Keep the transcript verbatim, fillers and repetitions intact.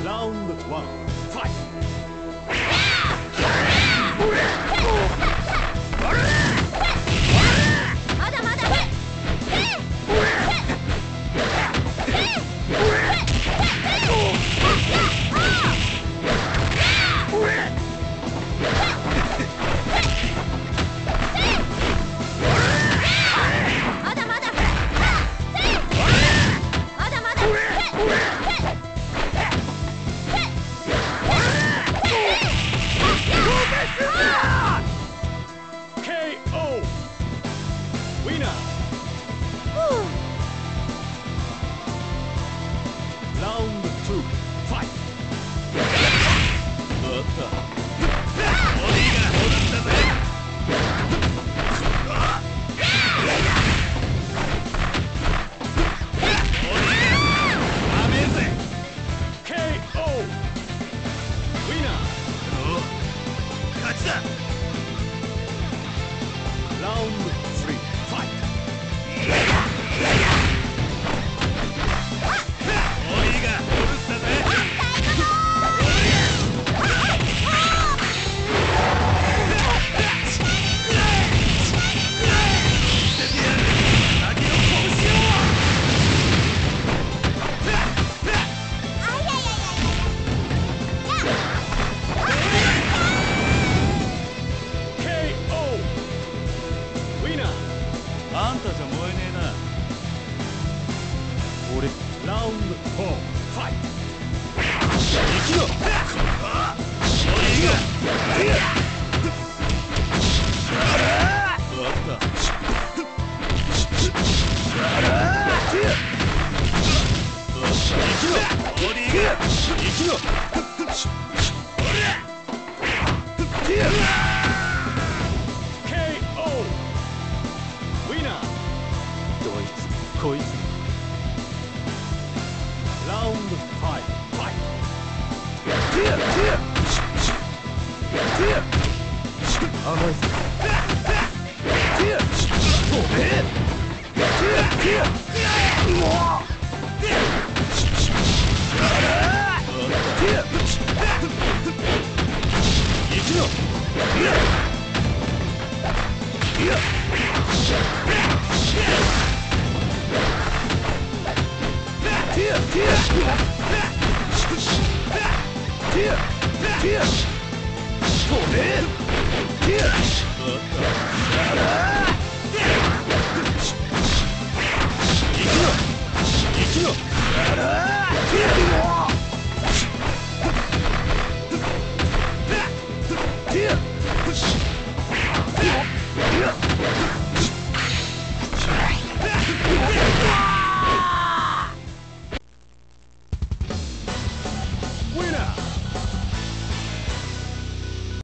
Round one, fight! まだまだ。 Round two, fight! おっとボディが戻ったぜ。ボディがダメぜ。 ケーオー ウィナお勝ちだ。 ー Round three, fight! ボディが戻ったぜ。あんたじゃ燃えねえな。 俺 Round four, fight! 生きろ。ボディが終わった。生きろ。ボディが生きろ。 ケーオー ウィナーどいつこいつ Round five, fight! 甘いぜ。生きろ。おっと